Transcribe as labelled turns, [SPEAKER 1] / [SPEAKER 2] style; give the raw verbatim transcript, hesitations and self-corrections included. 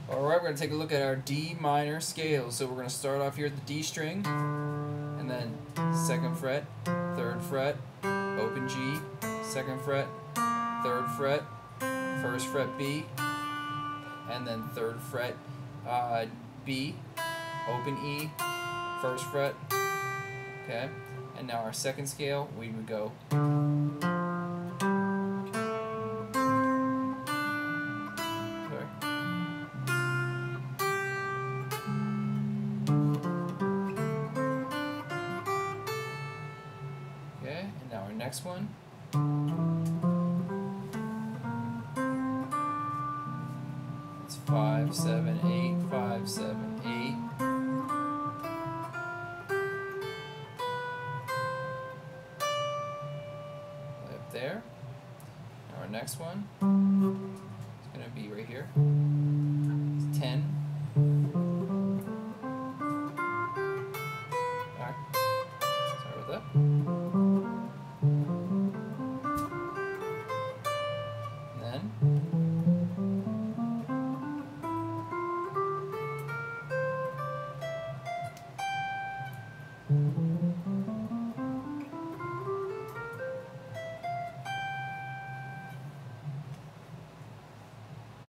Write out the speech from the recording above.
[SPEAKER 1] Alright, we're going to take a look at our D minor scale. So we're going to start off here at the D string, and then second fret, third fret, open G, second fret, third fret, first fret B, and then third fret uh, B, open E, first fret, okay? And now our second scale, we would go okay, and now our next one. It's five, seven, eight, five, seven, eight. Way up there. Now our next one is going to be right here. It's ten.